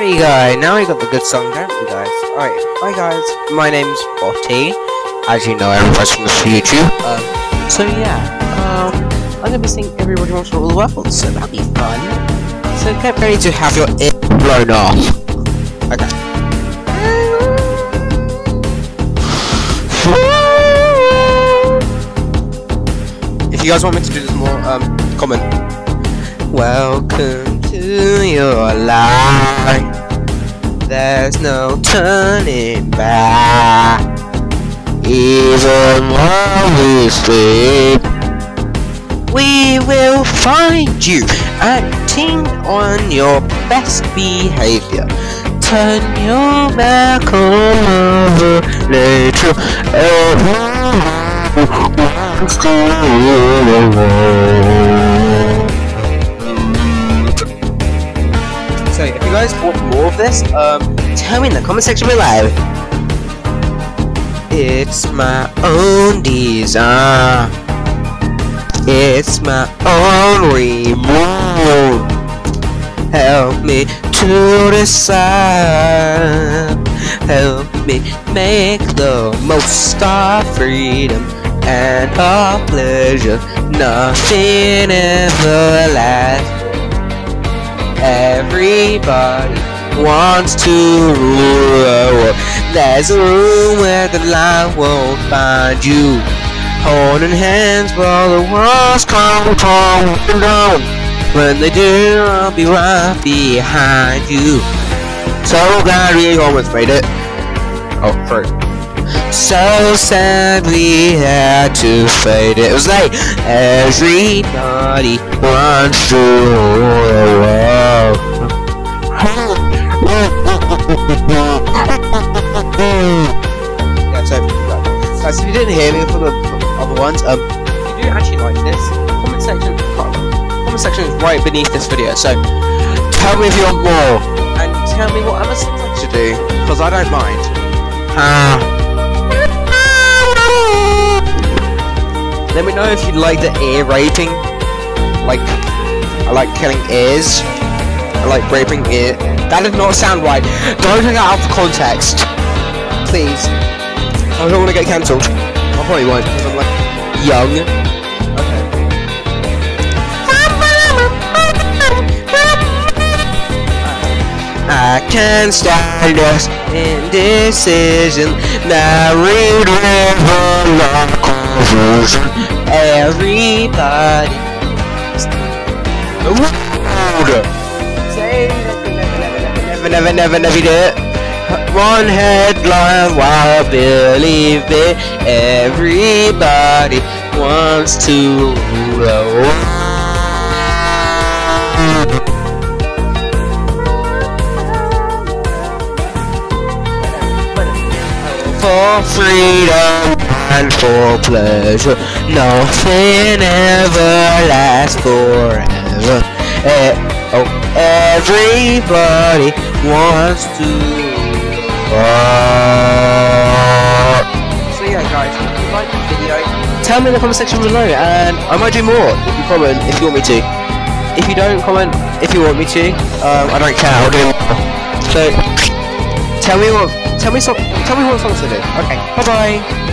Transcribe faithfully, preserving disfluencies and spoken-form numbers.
There you go, now we got the good song, don't we guys? Alright, hi guys, my name's Botty. As you know, everyone's from YouTube. Um, so yeah, um, I'm gonna be singing Everybody Wants to Rule the World, so that'll be fun. So get ready to have your ear blown off. Okay. If you guys want me to do this more, um, comment. Welcome to your life. There's no turning back. Even while we sleep, we will find you acting on your best behavior. Turn your back on Mother Nature. Everyone's So if you guys want more of this, um, tell me in the comment section below. It's my own design. It's my own remote. Help me to decide. Help me make the most of freedom and our pleasure. Nothing ever lasts. Everybody wants to rule the world. There's a room where the light won't find you. Holding hands while the walls come falling down. When they do, I'll be right behind you. So glad we almost made it. Oh, sorry. So sad we had to fade it. It was late. Everybody wants to rule the world. Yeah, so guys, if you didn't hear me for the other ones, um, if you do actually like this, comment section, comment section is right beneath this video. So tell me if you want more, and tell me what other songs I should do, because I don't mind. Ah. Let me know if you like the ear raping. Like, I like killing ears. I like raping ear. That did not sound right. Don't take it out of context. Please. I don't want to get cancelled. I probably won't because I'm like young. Okay. I can't stand this indecision. Married with a confusion. Everybody. Say never, never, never, never do it. One headline, why believe it? Everybody wants to rule the world. For freedom and for pleasure, nothing ever lasts forever. Eh, oh, everybody wants to. So yeah guys, if you like the video, tell me in the comment section below and I might do more if you comment if you want me to. If you don't comment if you want me to, um, I don't care, I'll do more. So tell me what tell me so tell me what songs to do. Okay, bye bye.